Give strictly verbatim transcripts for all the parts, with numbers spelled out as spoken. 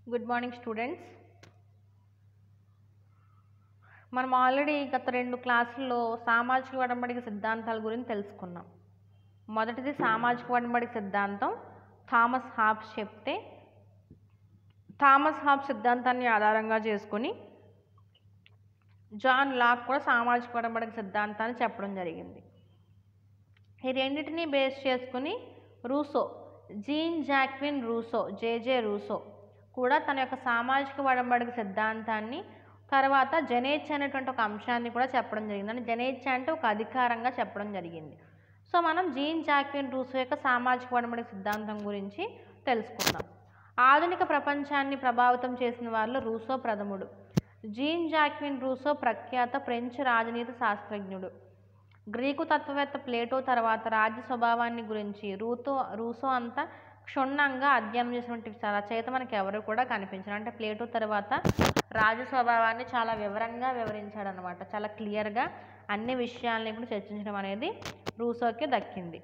Good morning students. మనం already గత రెండు క్లాసుల్లో సామాజిక ఒడంబడిక సిద్ధాంతాల గురించి తెలుసుకున్నాం. మొదటిది సామాజిక ఒడంబడిక సిద్ధాంతం థామస్ హాబ్స్ చెప్తే, థామస్ హాబ్స్ సిద్ధాంతాన్ని ఆధారంగా చేసుకొని జాన్ లాక్ కూడా సామాజిక ఒడంబడిక సిద్ధాంతాన్ని చెప్పడం జరిగింది. ఈ రెండింటినీ బేస్ చేసుకుని Rousseau, Jean Jacques Rousseau, JJ Rousseau కూడా తన యొక్క సామాజిక ఒడంబడిక సిద్ధాంతాన్ని, తర్వాత జనేచ్ఛ అనేటువంటి ఒక అంశాన్ని కూడా చెప్పడం జరిగింది. అంటే జనేచ్ఛ అంటే ఒక అధికారంగా చెప్పడం జరిగింది. సో మనం జీన్ జాక్విన్ రూసో యొక్క సామాజిక ఒడంబడిక సిద్ధాంతం గురించి తెలుసుకుందాం. ఆధునిక ప్రపంచాన్ని ప్రభావితం చేసిన వారిలో రూసో ప్రథముడు. జీన్ జాక్విన్ రూసో ప్రఖ్యాత ఫ్రెంచ్ రాజనీతి శాస్త్రజ్ఞుడు. గ్రీకు తత్వవేత్త ప్లేటో తర్వాత రాజ్య స్వభావాన్ని గురించి రూతో రూసో అంతా క్షుణ్ణంగా అధ్యయనం చేసినటువంటి రచయిత మనకి ఎవరు కూడా కనిపించారు. అంటే ప్లేటో తర్వాత రాజ స్వభావాన్ని చాలా వివరంగా వివరించాడు అనమాట. చాలా క్లియర్గా అన్ని విషయాలని కూడా చర్చించడం అనేది రూసోకి దక్కింది.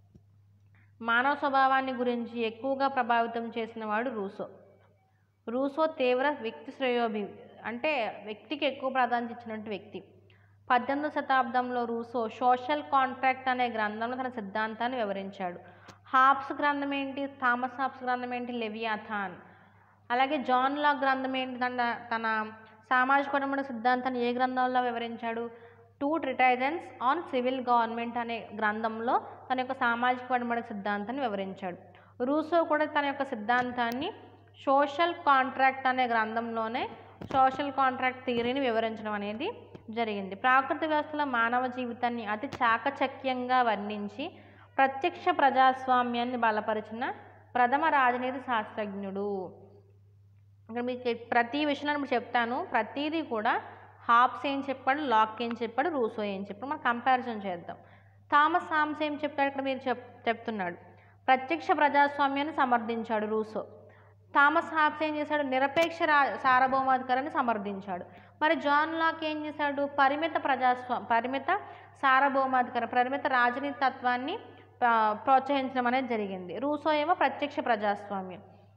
మానవ స్వభావాన్ని గురించి ఎక్కువగా ప్రభావితం చేసిన వాడు రూసో. రూసో తీవ్ర వ్యక్తి శ్రేయోభి అంటే వ్యక్తికి ఎక్కువ ప్రాధాన్యత ఇచ్చినటువంటి వ్యక్తి. పద్దెనిమిదవ శతాబ్దంలో రూసో సోషల్ కాంట్రాక్ట్ అనే గ్రంథంలో తన సిద్ధాంతాన్ని వివరించాడు. హాబ్స్ గ్రంథం ఏంటి? థామస్ హాబ్స్ గ్రంథం ఏంటి? లెవియాథాన్. అలాగే జాన్ లాక్ గ్రంథం ఏంటి? తన తన సామాజిక ఒడంబడిక సిద్ధాంతాన్ని ఏ గ్రంథంలో వివరించాడు? Two treatises on civil government అనే గ్రంథంలో తన యొక్క సామాజిక ఒడంబడిక సిద్ధాంతాన్ని వివరించాడు. రూసో కూడా తన యొక్క సిద్ధాంతాన్ని సోషల్ కాంట్రాక్ట్ అనే గ్రంథంలోనే సోషల్ కాంట్రాక్ట్ థియరీని వివరించడం అనేది జరిగింది. ప్రాకృతిక వ్యవస్థలో మానవ జీవితాన్ని అతి చాకచక్యంగా వర్ణించి ప్రత్యక్ష ప్రజాస్వామ్యాన్ని బలపరిచిన ప్రథమ రాజనీతి శాస్త్రజ్ఞుడు. ఇక్కడ మీకు ప్రతి విషయంలో చెప్తాను, ప్రతిదీ కూడా హాబ్స్ ఏం చెప్పాడు, లాక్ ఏం చెప్పాడు, రూసో ఏం చెప్పాడు, మనం కంపారిజన్ చేద్దాం. థామస్ హాబ్స్ ఏం చెప్తాడు ఇక్కడ మీరు చెప్ చెప్తున్నాడు ప్రత్యక్ష ప్రజాస్వామ్యాన్ని సమర్థించాడు రూసో. థామస్ హాబ్స్ ఏం చేశాడు? నిరపేక్ష రా సార్వభౌమాధికారాన్ని సమర్థించాడు. మరి జాన్ లాక్ ఏం చేశాడు? పరిమిత ప్రజాస్వా పరిమిత సార్వభౌమాధికారం, పరిమిత రాజనీతి తత్వాన్ని ప్రోత్సహించడం అనేది జరిగింది. రూసో ఏమో ప్రత్యక్ష ప్రజాస్వామ్యం.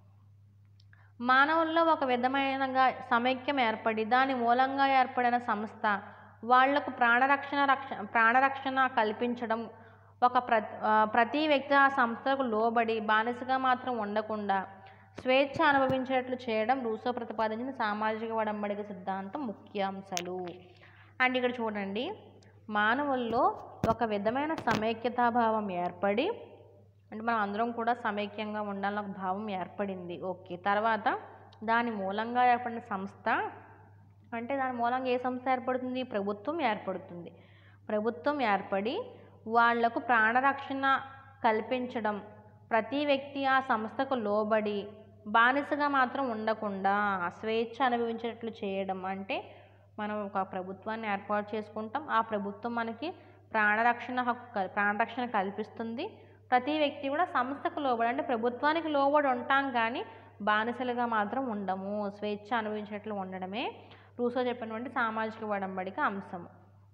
మానవుల్లో ఒక విధమైనగా సమైక్యం ఏర్పడి దాని మూలంగా ఏర్పడిన సంస్థ వాళ్లకు ప్రాణరక్షణ రక్ష ప్రాణరక్షణ కల్పించడం, ఒక ప్ర ప్రతి వ్యక్తి ఆ సంస్థలకు లోబడి బానిసగా మాత్రం ఉండకుండా స్వేచ్ఛ అనుభవించేట్లు చేయడం రూసో ప్రతిపాదించిన సామాజిక ఒడంబడిక సిద్ధాంతం ముఖ్యాంశాలు. అండ్ ఇక్కడ చూడండి, మానవుల్లో ఒక విధమైన సమైక్యతాభావం ఏర్పడి, అంటే మనం అందరం కూడా సమైక్యంగా ఉండాలని ఒక భావం ఏర్పడింది. ఓకే, తర్వాత దాని మూలంగా ఏర్పడిన సంస్థ, అంటే దాని మూలంగా ఏ సంస్థ ఏర్పడుతుంది? ప్రభుత్వం ఏర్పడుతుంది. ప్రభుత్వం ఏర్పడి వాళ్లకు ప్రాణరక్షణ కల్పించడం, ప్రతి వ్యక్తి ఆ సంస్థకు లోబడి బానిసగా మాత్రం ఉండకుండా స్వేచ్ఛ అనుభవించేటట్లు చేయడం. అంటే మనం ఒక ప్రభుత్వాన్ని ఏర్పాటు చేసుకుంటాం, ఆ ప్రభుత్వం మనకి ప్రాణరక్షణ హక్కు ప్రాణరక్షణ కల్పిస్తుంది. ప్రతి వ్యక్తి కూడా సంస్థకు లోబడి, అంటే ప్రభుత్వానికి లోబడి ఉంటాం కానీ బానిసలుగా మాత్రం ఉండము, స్వేచ్ఛ అనుభవించేటట్లు ఉండడమే రూసో చెప్పినటువంటి సామాజిక ఒడంబడిక అంశము.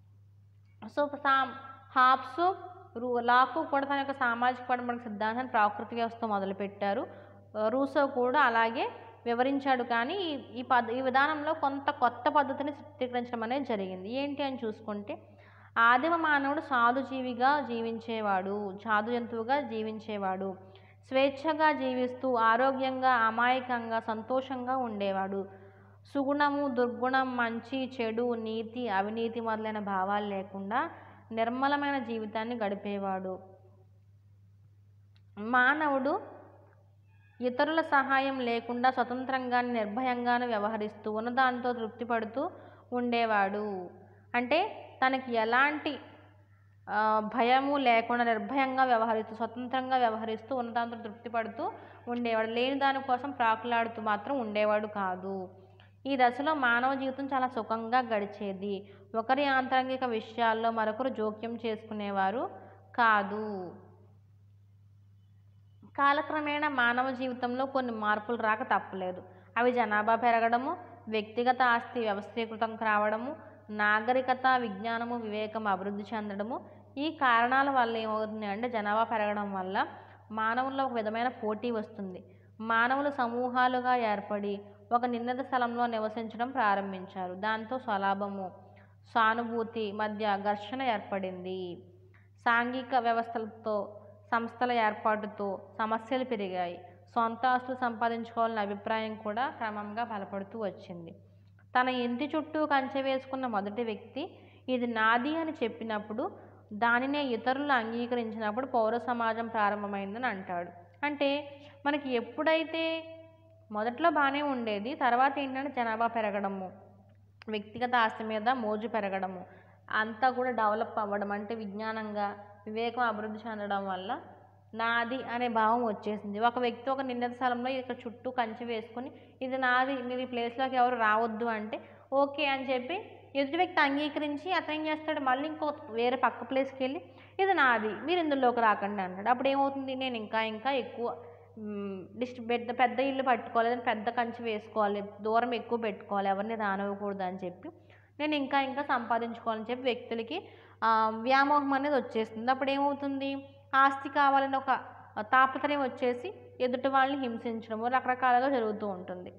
సో సా హాబ్స్ రూ లాకు కూడా తన యొక్క సామాజిక ఒడంబడిక సిద్ధాంతాన్ని ప్రాకృతిక వ్యవస్థ మొదలుపెట్టారు. రూసో కూడా అలాగే వివరించాడు. కానీ ఈ పద్ ఈ విధానంలో కొంత కొత్త పద్ధతిని చిత్రీకరించడం అనేది జరిగింది. ఏంటి అని చూసుకుంటే, ఆదిమ మానవుడు సాధుజీవిగా జీవించేవాడు, సాధు జంతువుగా జీవించేవాడు, స్వేచ్ఛగా జీవిస్తూ ఆరోగ్యంగా, అమాయకంగా, సంతోషంగా ఉండేవాడు. సుగుణము, దుర్గుణం, మంచి, చెడు, నీతి, అవినీతి మొదలైన భావాలు లేకుండా నిర్మలమైన జీవితాన్ని గడిపేవాడు. మానవుడు ఇతరుల సహాయం లేకుండా స్వతంత్రంగాను నిర్భయంగాను వ్యవహరిస్తూ ఉన్నదానితో తృప్తి పడుతూ ఉండేవాడు. అంటే తనకి ఎలాంటి భయము లేకుండా నిర్భయంగా వ్యవహరిస్తూ స్వతంత్రంగా వ్యవహరిస్తూ ఉన్నదాంతో తృప్తి పడుతూ ఉండేవాడు. లేని దానికోసం ప్రాకులాడుతూ మాత్రం ఉండేవాడు కాదు. ఈ దశలో మానవ జీవితం చాలా సుఖంగా గడిచేది. ఒకరి ఆంతరంగిక విషయాల్లో మరొకరు జోక్యం చేసుకునేవారు కాదు. కాలక్రమేణా మానవ జీవితంలో కొన్ని మార్పులు రాక తప్పలేదు. అవి జనాభా పెరగడము, వ్యక్తిగత ఆస్తి వ్యవస్థీకృతం కావడము, నాగరికత, విజ్ఞానము, వివేకం అభివృద్ధి చెందడము. ఈ కారణాల వల్ల ఏమవుతుంది అంటే, జనాభా పెరగడం వల్ల మానవుల్లో ఒక విధమైన పోటీ వస్తుంది. మానవులు సమూహాలుగా ఏర్పడి ఒక నిర్ణీత స్థలంలో నివసించడం ప్రారంభించారు. దాంతో స్వలాభము, సానుభూతి మధ్య ఘర్షణ ఏర్పడింది. సాంఘిక వ్యవస్థలతో సంస్థల ఏర్పాటుతో సమస్యలు పెరిగాయి. సొంత ఆస్తులు సంపాదించుకోవాలనే అభిప్రాయం కూడా క్రమంగా బలపడుతూ వచ్చింది. తన ఇంటి చుట్టూ కంచె వేసుకున్న మొదటి వ్యక్తి ఇది నాది అని చెప్పినప్పుడు, దానినే ఇతరులు అంగీకరించినప్పుడు పౌర సమాజం ప్రారంభమైందని అంటాడు. అంటే మనకి ఎప్పుడైతే మొదట్లో బాగానే ఉండేది, తర్వాత ఏంటంటే జనాభా పెరగడము, వ్యక్తిగత ఆస్తి మీద మోజు పెరగడము, అంతా కూడా డెవలప్ అవ్వడం, అంటే విజ్ఞానంగా వివేకం అభివృద్ధి చెందడం వల్ల నాది అనే భావం వచ్చేసింది. ఒక వ్యక్తి ఒక నిర్ణీత స్థలంలో ఇక్కడ చుట్టూ కంచె వేసుకొని ఇది నాది, మీరు ఈ ప్లేస్లోకి ఎవరు రావద్దు అంటే ఓకే అని చెప్పి ఎదుటి వ్యక్తి అంగీకరించి అతను ఏం చేస్తాడు, మళ్ళీ ఇంకో వేరే పక్క ప్లేస్కి వెళ్ళి ఇది నాది, మీరు ఇందులోకి రాకండి అంటాడు. అప్పుడు ఏమవుతుంది, నేను ఇంకా ఇంకా ఎక్కువ డిస్ట్ పెద్ద పెద్ద ఇల్లు పట్టుకోవాలి, లేదంటే పెద్ద కంచె వేసుకోవాలి, దూరం ఎక్కువ పెట్టుకోవాలి, ఎవరిని రానివ్వకూడదు అని చెప్పి నేను ఇంకా ఇంకా సంపాదించుకోవాలని చెప్పి వ్యక్తులకి వ్యామోహం అనేది వచ్చేస్తుంది. అప్పుడు ఏమవుతుంది, ఆస్తి కావాలని ఒక తాపత్రయం వచ్చేసి ఎదుటి వాళ్ళని హింసించడము రకరకాలుగా జరుగుతూ ఉంటుంది.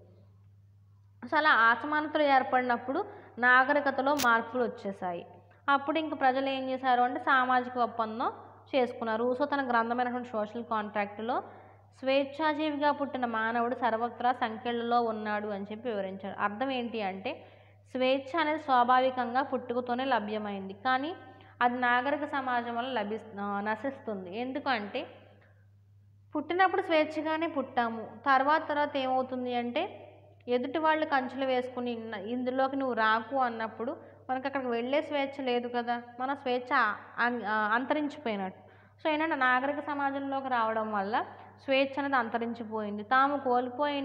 సో అలా అసమానతలు ఏర్పడినప్పుడు నాగరికతలో మార్పులు వచ్చేసాయి. అప్పుడు ఇంక ప్రజలు ఏం చేశారు అంటే సామాజిక ఒప్పందం చేసుకున్నారు. రూసో తన గ్రంథమైనటువంటి సోషల్ కాంట్రాక్ట్లో స్వేచ్ఛాజీవిగా పుట్టిన మానవుడు సర్వత్రా సంఖ్యలలో ఉన్నాడు అని చెప్పి వివరించాడు. అర్థం ఏంటి అంటే స్వేచ్ఛ అనేది స్వాభావికంగా పుట్టుకతోనే లభ్యమైంది, కానీ అది నాగరిక సమాజం వల్ల లభి నశిస్తుంది. ఎందుకంటే పుట్టినప్పుడు స్వేచ్ఛగానే పుట్టాము, తర్వాత తర్వాత ఏమవుతుంది అంటే ఎదుటి వాళ్ళు కంచెలు వేసుకుని ఇందులోకి నువ్వు రాకు అన్నప్పుడు మనకు అక్కడికి వెళ్ళే స్వేచ్ఛ లేదు కదా, మన స్వేచ్ఛ అంతరించిపోయినట్టు. సో ఏంటంటే నాగరిక సమాజంలోకి రావడం వల్ల స్వేచ్ఛ అనేది అంతరించిపోయింది. తాము కోల్పోయిన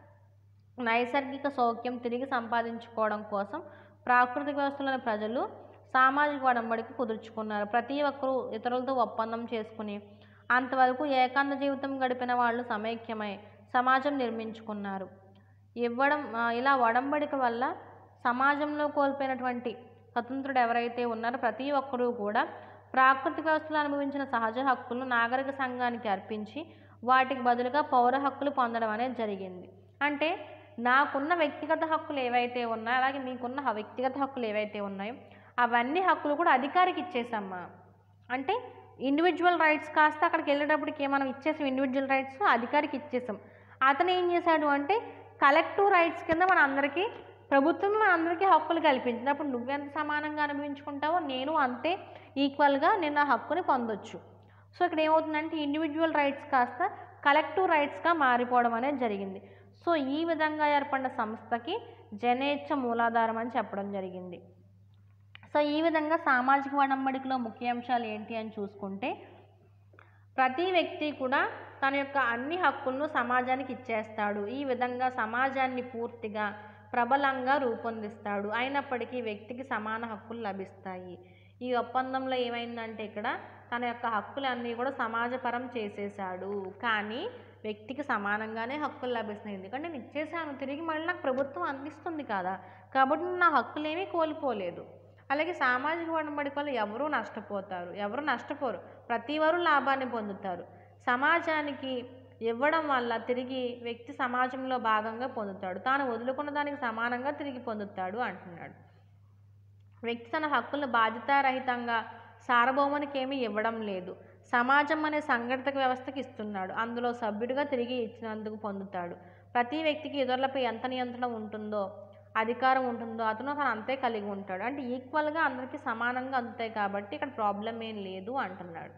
నైసర్గిక సౌఖ్యం తిరిగి సంపాదించుకోవడం కోసం ప్రాకృతిక వ్యవస్థలోని ప్రజలు సామాజిక వడంబడికి కుదుర్చుకున్నారు. ప్రతి ఒక్కరూ ఇతరులతో ఒప్పందం చేసుకుని అంతవరకు ఏకాంత జీవితం గడిపిన వాళ్ళు సమైక్యమై సమాజం నిర్మించుకున్నారు. ఇవ్వడం ఇలా వడంబడిక వల్ల సమాజంలో కోల్పోయినటువంటి స్వతంత్రుడు ఎవరైతే ఉన్నారో ప్రతి ఒక్కరూ కూడా ప్రాకృతిక వ్యవస్థలు అనుభవించిన సహజ హక్కులను నాగరిక సంఘానికి అర్పించి వాటికి బదులుగా పౌర హక్కులు పొందడం అనేది జరిగింది. అంటే నాకున్న వ్యక్తిగత హక్కులు ఏవైతే ఉన్నాయో అలాగే మీకున్న వ్యక్తిగత హక్కులు ఏవైతే ఉన్నాయో అవన్నీ హక్కులు కూడా అధికారికి ఇచ్చేసామ్మా. అంటే ఇండివిజువల్ రైట్స్ కాస్త అక్కడికి వెళ్ళేటప్పటికి మనం ఇచ్చేసాం, ఇండివిజువల్ రైట్స్ అధికారికి ఇచ్చేసాం. అతను ఏం చేశాడు అంటే కలెక్టివ్ రైట్స్ కింద మన అందరికీ ప్రభుత్వం మన అందరికీ హక్కులు కల్పించినప్పుడు నువ్వెంత సమానంగా అనుభవించుకుంటావో నేను అంతే ఈక్వల్గా నేను ఆ హక్కుని పొందొచ్చు. సో ఇక్కడ ఏమవుతుందంటే ఇండివిజువల్ రైట్స్ కాస్త కలెక్టివ్ రైట్స్గా మారిపోవడం అనేది జరిగింది. సో ఈ విధంగా ఏర్పడిన సంస్థకి జనేచ్ఛ మూలాధారం అని చెప్పడం జరిగింది. సో ఈ విధంగా సామాజిక వడంబడికలో ముఖ్య అంశాలు ఏంటి అని చూసుకుంటే ప్రతి వ్యక్తి కూడా తన యొక్క అన్ని హక్కులను సమాజానికి ఇచ్చేస్తాడు. ఈ విధంగా సమాజాన్ని పూర్తిగా ప్రబలంగా రూపొందిస్తాడు. అయినప్పటికీ వ్యక్తికి సమాన హక్కులు లభిస్తాయి. ఈ ఒప్పందంలో ఏమైందంటే ఇక్కడ తన యొక్క హక్కులన్నీ కూడా సమాజపరం చేసేసాడు, కానీ వ్యక్తికి సమానంగానే హక్కులు లభిస్తున్నాయి. ఎందుకంటే నేను ఇచ్చేసాను, తిరిగి మళ్ళీ నాకు ప్రభుత్వం అందిస్తుంది కదా, కాబట్టి నా హక్కులేమీ కోల్పోలేదు. అలాగే సామాజిక వడంబడిక వల్ల ఎవరూ నష్టపోతారు, ఎవరు నష్టపోరు, ప్రతి వారు లాభాన్ని పొందుతారు. సమాజానికి ఇవ్వడం వల్ల తిరిగి వ్యక్తి సమాజంలో భాగంగా పొందుతాడు, తాను వదులుకున్న దానికి సమానంగా తిరిగి పొందుతాడు అంటున్నాడు. వ్యక్తి తన హక్కులను బాధ్యతారహితంగా సార్వభౌమునికి ఏమీ ఇవ్వడం లేదు, సమాజం అనే సంఘటిత వ్యవస్థకి ఇస్తున్నాడు, అందులో సభ్యుడిగా తిరిగి ఇచ్చినందుకు పొందుతాడు. ప్రతి వ్యక్తికి ఇతరులపై ఎంత నియంత్రణ ఉంటుందో అధికారం ఉంటుందో అతను తను అంతే కలిగి ఉంటాడు. అంటే ఈక్వల్గా అందరికీ సమానంగా అందుతాయి కాబట్టి ఇక్కడ ప్రాబ్లం ఏం లేదు అంటున్నాడు.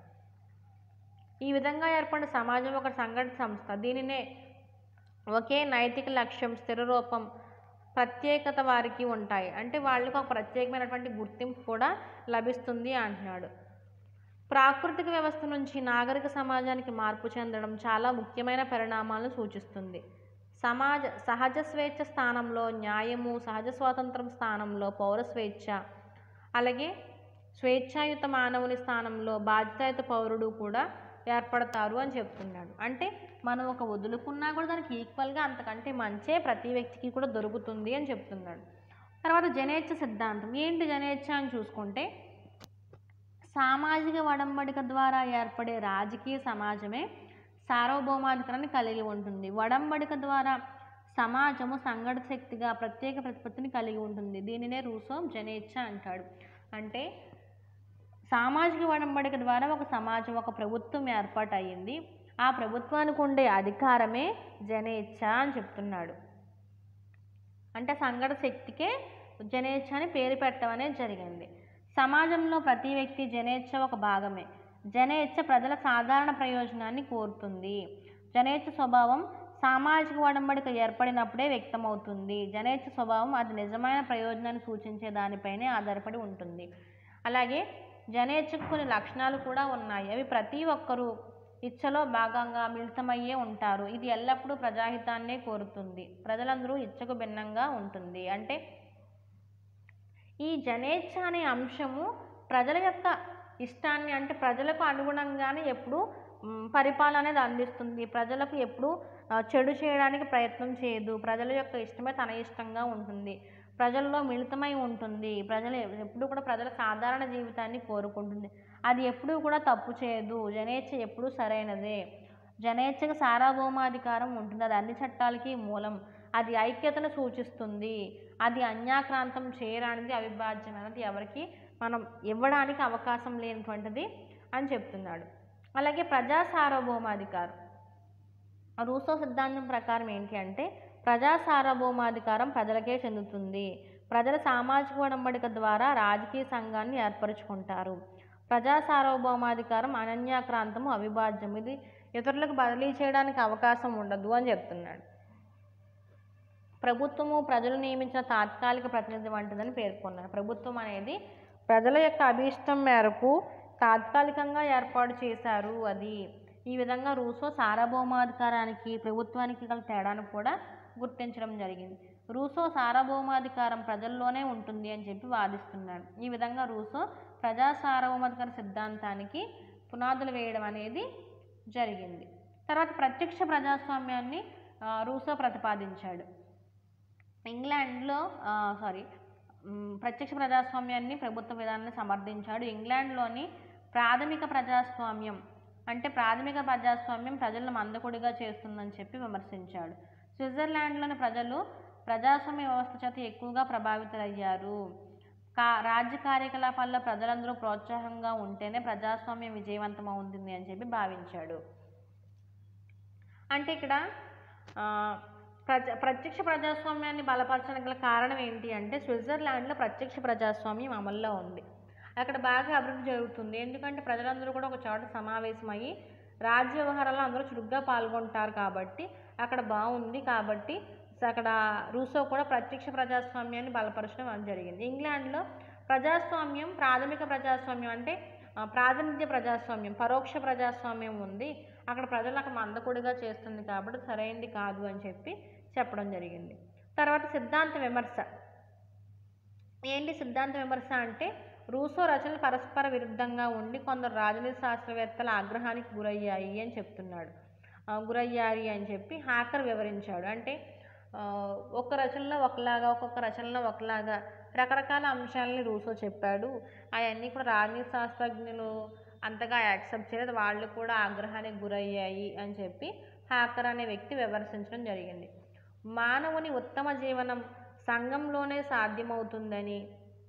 ఈ విధంగా ఏర్పడిన సమాజం ఒక సంఘటిత సంస్థ. దీనినే ఒకే నైతిక లక్ష్యం, స్థిర రూపం, ప్రత్యేకత వారికి ఉంటాయి. అంటే వాళ్ళకి ఒక ప్రత్యేకమైనటువంటి గుర్తింపు కూడా లభిస్తుంది అంటున్నాడు. ప్రాకృతిక వ్యవస్థ నుంచి నాగరిక సమాజానికి మార్పు చెందడం చాలా ముఖ్యమైన పరిణామాలను సూచిస్తుంది. సమాజ సహజ స్వేచ్ఛ స్థానంలో న్యాయము, సహజ స్వాతంత్రం స్థానంలో పౌర స్వేచ్ఛ, అలాగే స్వేచ్ఛాయుత మానవుని స్థానంలో బాధ్యతాయుత పౌరుడు కూడా ఏర్పడతారు అని చెప్తున్నాడు. అంటే మనం ఒక వదులుకున్నా కూడా దానికి ఈక్వల్గా అంతకంటే మంచే ప్రతి వ్యక్తికి కూడా దొరుకుతుంది అని చెప్తున్నాడు. తర్వాత జనేచ్ఛ సిద్ధాంతం. ఏంటి జనేచ్ఛ అని చూసుకుంటే సామాజిక వడంబడిక ద్వారా ఏర్పడే రాజకీయ సమాజమే సార్వభౌమాధికారాన్ని కలిగి ఉంటుంది. ఒడంబడిక ద్వారా సమాజము సంఘట శక్తిగా ప్రత్యేక ప్రతిపత్తిని కలిగి ఉంటుంది. దీనినే రూసో జనేచ్ఛ అంటాడు. అంటే సామాజిక ఒడంబడిక ద్వారా ఒక సమాజం, ఒక ప్రభుత్వం ఏర్పాటు అయ్యింది. ఆ ప్రభుత్వానికి ఉండే అధికారమే జనేచ్ఛ అని చెప్తున్నాడు. అంటే సంఘట శక్తికే జనేచ్ఛ అని పేరు పెట్టడం అనేది జరిగింది. సమాజంలో ప్రతి వ్యక్తి జనేచ్ఛ ఒక భాగమే. జనేచ్ఛ ప్రజల సాధారణ ప్రయోజనాన్ని కోరుతుంది. జనేచ్ఛ స్వభావం సామాజిక ఒడంబడిక ఏర్పడినప్పుడే వ్యక్తమవుతుంది. జనేచ్ఛ స్వభావం అది నిజమైన ప్రయోజనాన్ని సూచించే దానిపైనే ఆధారపడి ఉంటుంది. అలాగే జనేచ్ఛకు కొన్ని లక్షణాలు కూడా ఉన్నాయి. అవి ప్రతి ఒక్కరూ ఇచ్చలో భాగంగా మిళితమయ్యే ఉంటారు. ఇది ఎల్లప్పుడూ ప్రజాహితాన్నే కోరుతుంది. ప్రజలందరూ ఇచ్చకు భిన్నంగా ఉంటుంది. అంటే ఈ జనేచ్ఛ అనే అంశము ప్రజల యొక్క ఇష్టాన్ని, అంటే ప్రజలకు అనుగుణంగానే ఎప్పుడు పరిపాలన అనేది అందిస్తుంది. ప్రజలకు ఎప్పుడు చెడు చేయడానికి ప్రయత్నం చేయదు. ప్రజల యొక్క ఇష్టమే తన ఇష్టంగా ఉంటుంది. ప్రజల్లో మిళితమై ఉంటుంది. ప్రజలు ఎప్పుడు కూడా ప్రజల సాధారణ జీవితాన్ని కోరుకుంటుంది. అది ఎప్పుడూ కూడా తప్పు చేయదు. జనేచ్ఛ ఎప్పుడూ సరైనదే. జనేచ్ఛకు సార్వభౌమాధికారం ఉంటుంది. అది అన్ని చట్టాలకి మూలం. అది ఐక్యతను సూచిస్తుంది. అది అన్యాక్రాంతం చేయరానిది, అవిభాజ్యమైనది, ఎవరికి మనం ఇవ్వడానికి అవకాశం లేనటువంటిది అని చెప్తున్నాడు. అలాగే ప్రజా సార్వభౌమాధికారం రూసో సిద్ధాంతం ప్రకారం ఏంటి అంటే ప్రజా సార్వభౌమాధికారం ప్రజలకే చెందుతుంది. ప్రజల సామాజిక ఒడంబడిక ద్వారా రాజకీయ సంఘాన్ని ఏర్పరచుకుంటారు. ప్రజా సార్వభౌమాధికారం అనన్యాక్రాంతము, అవిభాజ్యం. ఇది ఇతరులకు బదిలీ చేయడానికి అవకాశం ఉండదు అని చెప్తున్నాడు. ప్రభుత్వము ప్రజలు నియమించిన తాత్కాలిక ప్రతినిధి వంటిదని పేర్కొన్నారు. ప్రభుత్వం అనేది ప్రజల యొక్క అభీష్టం మేరకు తాత్కాలికంగా ఏర్పాటు చేశారు అది. ఈ విధంగా రూసో సార్వభౌమాధికారానికి ప్రభుత్వానికి గల తేడాను కూడా గుర్తించడం జరిగింది. రూసో సార్వభౌమాధికారం ప్రజల్లోనే ఉంటుంది అని చెప్పి వాదిస్తున్నాడు. ఈ విధంగా రూసో ప్రజా సార్వభౌమాధికార సిద్ధాంతానికి పునాదులు వేయడం అనేది జరిగింది. తర్వాత ప్రత్యక్ష ప్రజాస్వామ్యాన్ని రూసో ప్రతిపాదించాడు. ఇంగ్లాండ్లో సారీ ప్రత్యక్ష ప్రజాస్వామ్యాన్ని ప్రభుత్వ విధానాన్ని సమర్థించాడు. ఇంగ్లాండ్లోని ప్రాథమిక ప్రజాస్వామ్యం అంటే ప్రాథమిక ప్రజాస్వామ్యం ప్రజలను మందకొడిగా చేస్తుందని చెప్పి విమర్శించాడు. స్విట్జర్లాండ్లోని ప్రజలు ప్రజాస్వామ్య వ్యవస్థ చేత ఎక్కువగా ప్రభావితులయ్యారు. కా రాజ్య కార్యకలాపాల్లో ప్రజలందరూ ప్రోత్సాహంగా ఉంటేనే ప్రజాస్వామ్యం విజయవంతం అవుతుంది అని చెప్పి భావించాడు. అంటే ఇక్కడ ప్రజ ప్రత్యక్ష ప్రజాస్వామ్యాన్ని బలపరచడానికి గల కారణం ఏంటి అంటే స్విట్జర్లాండ్లో ప్రత్యక్ష ప్రజాస్వామ్యం అమల్లో ఉంది. అక్కడ బాగా అభివృద్ధి జరుగుతుంది. ఎందుకంటే ప్రజలందరూ కూడా ఒక చోట సమావేశమయ్యి రాజ్య వ్యవహారాల్లో అందరూ చురుగ్గా పాల్గొంటారు కాబట్టి అక్కడ బాగుంది. కాబట్టి అక్కడ రూసో కూడా ప్రత్యక్ష ప్రజాస్వామ్యాన్ని బలపరచడం అని జరిగింది. ఇంగ్లాండ్లో ప్రజాస్వామ్యం ప్రాథమిక ప్రజాస్వామ్యం అంటే ప్రాతినిధ్య ప్రజాస్వామ్యం, పరోక్ష ప్రజాస్వామ్యం ఉంది. అక్కడ ప్రజలు అక్కడ మందకొడిగా చేస్తుంది కాబట్టి సరైనది కాదు అని చెప్పి చెప్పడం జరిగింది. తర్వాత సిద్ధాంత విమర్శ. ఏంటి సిద్ధాంత విమర్శ అంటే రూసో రచనలు పరస్పర విరుద్ధంగా ఉండి కొందరు రాజనీతి శాస్త్రవేత్తల ఆగ్రహానికి గురయ్యాయి అని చెప్తున్నాడు. గురయ్యాయి అని చెప్పి హాకర్ వివరించాడు. అంటే ఒక్క రచనలో ఒకలాగా ఒక్కొక్క రచనలో ఒకలాగా రకరకాల అంశాలని రూసో చెప్పాడు. అవన్నీ కూడా రాజనీతి శాస్త్రజ్ఞులు అంతగా యాక్సెప్ట్ చేయలేదు. వాళ్ళు కూడా ఆగ్రహానికి గురయ్యాయి అని చెప్పి హాకర్ అనే వ్యక్తి విమర్శించడం జరిగింది. మానవుని ఉత్తమ జీవనం సంఘంలోనే సాధ్యమవుతుందని,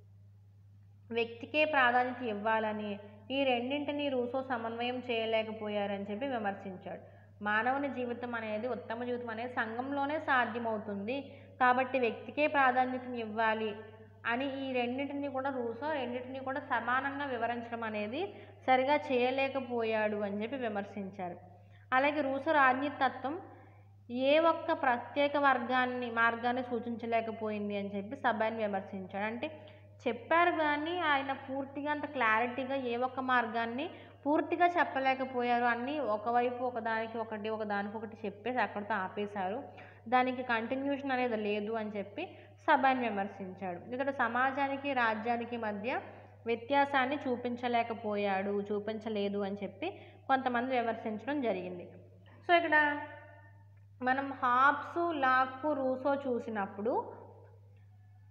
వ్యక్తికే ప్రాధాన్యత ఇవ్వాలని ఈ రెండింటినీ రూసో సమన్వయం చేయలేకపోయారని చెప్పి విమర్శించాడు. మానవుని జీవితం అనేది ఉత్తమ జీవితం అనేది సంఘంలోనే సాధ్యమవుతుంది కాబట్టి వ్యక్తికే ప్రాధాన్యతను ఇవ్వాలి అని ఈ రెండింటిని కూడా రూసో రెండింటిని కూడా సమానంగా వివరించడం అనేది సరిగా చేయలేకపోయాడు అని చెప్పి విమర్శించారు. అలాగే రూసో రాజనీతి తత్వం ఏ ఒక్క ప్రత్యేక వర్గాన్ని మార్గాన్ని సూచించలేకపోయింది అని చెప్పి సభని విమర్శించాడు. అంటే చెప్పారు కానీ ఆయన పూర్తిగా అంత క్లారిటీగా ఏ ఒక్క మార్గాన్ని పూర్తిగా చెప్పలేకపోయారు. అన్నీ ఒకవైపు ఒకదానికి ఒకటి ఒకదానికి ఒకటి చెప్పేసి అక్కడితో ఆపేశారు. దానికి కంటిన్యూషన్ అనేది లేదు అని చెప్పి సభని విమర్శించాడు. ఇక్కడ సమాజానికి రాజ్యానికి మధ్య వ్యత్యాసాన్ని చూపించలేకపోయాడు చూపించలేదు అని చెప్పి కొంతమంది విమర్శించడం జరిగింది. సో ఇక్కడ మనం హాబ్స్, లాక్, రూసో చూసినప్పుడు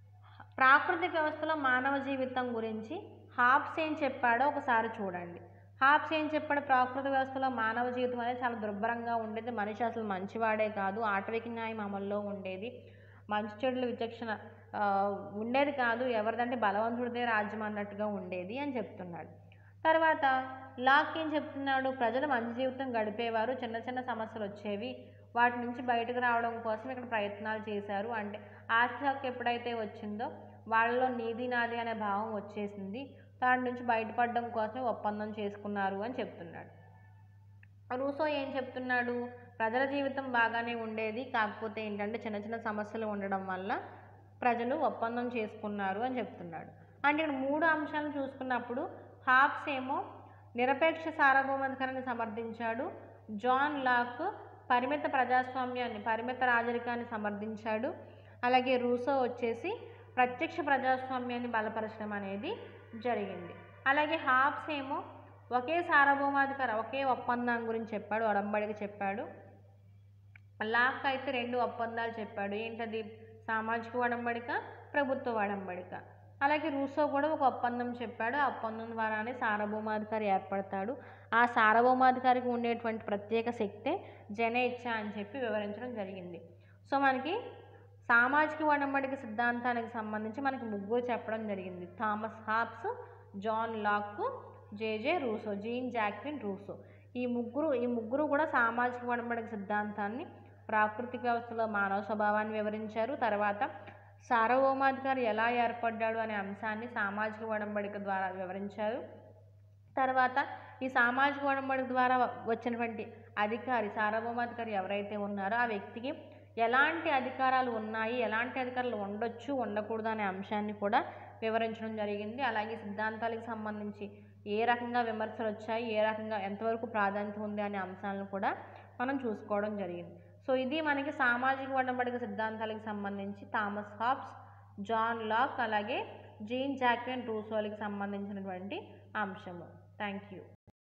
ప్రాకృతిక వ్యవస్థలో మానవ జీవితం గురించి హాబ్స్ ఏం చెప్పాడో ఒకసారి చూడండి. హాబ్స్ ఏం చెప్పాడు, ప్రాకృతిక వ్యవస్థలో మానవ జీవితం అనేది చాలా దుర్భరంగా ఉండేది, మనిషి అసలు మంచివాడే కాదు, ఆటవిక న్యాయం అమల్లో ఉండేది, మంచి చెడుల విచక్షణ ఉండేది కాదు, ఎవరిదంటే బలవంతుడిదే రాజ్యం అన్నట్టుగా ఉండేది అని చెప్తున్నాడు. తర్వాత లాక్ ఏం చెప్తున్నాడు, ప్రజలు మంచి జీవితం గడిపేవారు, చిన్న చిన్న సమస్యలు వచ్చేవి, వాటి నుంచి బయటకు రావడం కోసం ఇక్కడ ప్రయత్నాలు చేశారు. అంటే ఆస్తి హక్కు ఎప్పుడైతే వచ్చిందో వాళ్ళలో నీది నాది అనే భావం వచ్చేసింది, దాని నుంచి బయటపడడం కోసమే ఒప్పందం చేసుకున్నారు అని చెప్తున్నాడు. రూసో ఏం చెప్తున్నాడు, ప్రజల జీవితం బాగానే ఉండేది, కాకపోతే ఏంటంటే చిన్న చిన్న సమస్యలు ఉండడం వల్ల ప్రజలు ఒప్పందం చేసుకున్నారు అని చెప్తున్నాడు. అంటే ఇక్కడ మూడు అంశాలను చూసుకున్నప్పుడు హాబ్స్ ఏమో నిరపేక్ష సార్వభౌమాధికారాన్ని సమర్థించాడు, జాన్ లాక్ పరిమిత ప్రజాస్వామ్యాన్ని పరిమిత రాజరికాన్ని సమర్థించాడు, అలాగే రూసో వచ్చేసి ప్రత్యక్ష ప్రజాస్వామ్యాన్ని బలపరచడం అనేది జరిగింది. అలాగే హాబ్స్ ఏమో ఒకే సార్వభౌమాధికార ఒకే ఒప్పందం గురించి చెప్పాడు, ఒడంబడిక చెప్పాడు. లాక్ అయితే రెండు ఒప్పందాలు చెప్పాడు, ఏంటది సామాజిక ఒడంబడిక, ప్రభుత్వ ఒడంబడిక. అలాగే రూసో కూడా ఒక ఒప్పందం చెప్పాడు, ఆ ఒప్పందం ద్వారానే సార్వభౌమాధికారి ఏర్పడతాడు, ఆ సార్వభౌమాధికారికి ఉండేటువంటి ప్రత్యేక శక్తే జనేచ్ఛ అని చెప్పి వివరించడం జరిగింది. సో మనకి సామాజిక ఒడంబడిక సిద్ధాంతానికి సంబంధించి మనకి ముగ్గురు చెప్పడం జరిగింది, Thomas Hobbes, John Locke, J J Rousseau, Jean Jacques Rousseau. ఈ ముగ్గురు ఈ ముగ్గురు కూడా సామాజిక ఒడంబడిక సిద్ధాంతాన్ని, ప్రాకృతిక వ్యవస్థలో మానవ స్వభావాన్ని వివరించారు. తర్వాత సార్వభౌమాధికారి ఎలా ఏర్పడ్డాడు అనే అంశాన్ని సామాజిక ఒడంబడిక ద్వారా వివరించారు. తర్వాత ఈ సామాజిక ఒడంబడిక ద్వారా వచ్చినటువంటి అధికారి సార్వభౌమాధికారి ఎవరైతే ఉన్నారో ఆ వ్యక్తికి ఎలాంటి అధికారాలు ఉన్నాయి, ఎలాంటి అధికారాలు ఉండొచ్చు ఉండకూడదు అనే అంశాన్ని కూడా వివరించడం జరిగింది. అలాగే సిద్ధాంతాలకు సంబంధించి ఏ రకంగా విమర్శలు వచ్చాయి, ఏ రకంగా ఎంతవరకు ప్రాధాన్యత ఉంది అనే అంశాలను కూడా మనం చూసుకోవడం జరిగింది. సో ఇది మనకి సామాజిక ఒడంబడిక సిద్ధాంతాలకు సంబంధించి థామస్ హాబ్స్, జాన్ లాక్, అలాగే జీన్ జాక్విన్ రూసోలకు సంబంధించినటువంటి అంశము. Thank you.